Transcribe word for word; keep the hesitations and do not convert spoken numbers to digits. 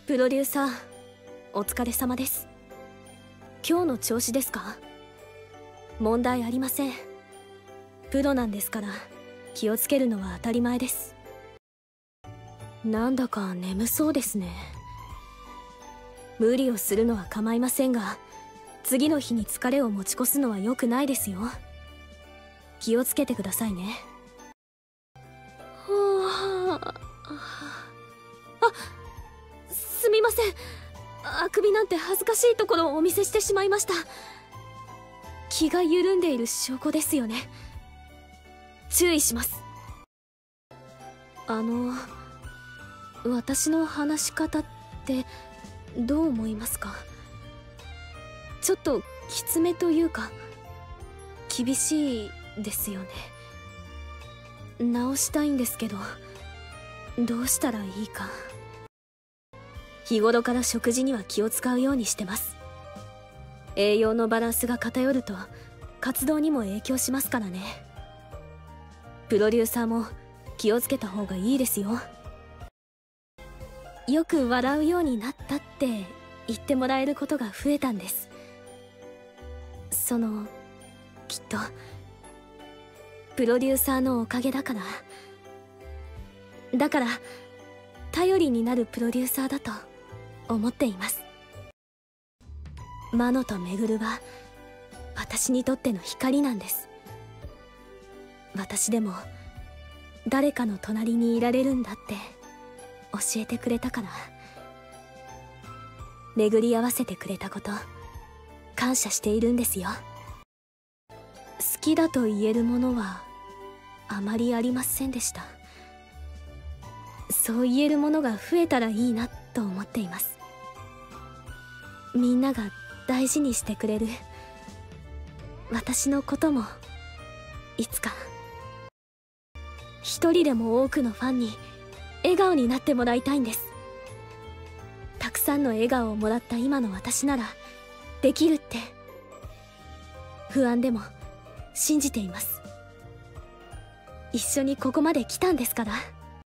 プロデューサー、お疲れ様です。今日の調子ですか？問題ありません。プロなんですから気をつけるのは当たり前です。なんだか眠そうですね。無理をするのは構いませんが、次の日に疲れを持ち越すのは良くないですよ。気をつけてくださいね。はあ、あ、すみません。あくびなんて恥ずかしいところをお見せしてしまいました。気が緩んでいる証拠ですよね。注意します。あの私の話し方ってどう思いますか？ちょっときつめというか厳しいですよね。直したいんですけど、どうしたらいいか。日頃から食事には気を使うようにしてます。栄養のバランスが偏ると活動にも影響しますからね。プロデューサーも気をつけた方がいいですよ。よく笑うようになったって言ってもらえることが増えたんです。そのきっとプロデューサーのおかげだから。だから頼りになるプロデューサーだと思っています。マノとメグルは私にとっての光なんです。私でも誰かの隣にいられるんだって教えてくれたから。巡り合わせてくれたこと感謝しているんですよ。好きだと言えるものはあまりありませんでした。そう言えるものが増えたらいいなと思っています。みんなが大事にしてくれる私のこともいつか一人でも多くのファンに笑顔になってもらいたいんです。たくさんの笑顔をもらった今の私ならできるって不安でも信じています。一緒にここまで来たんですから。